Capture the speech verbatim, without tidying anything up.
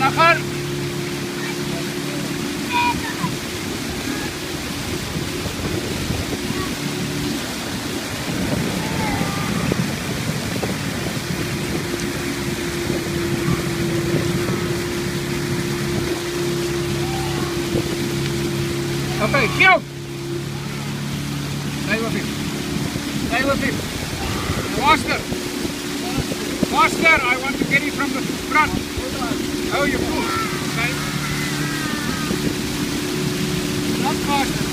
Nafar. Okay, cute. Stay with him. Stay with him. Faster. Faster. I want to get it from the front. Oh, you pull. Okay. Not faster.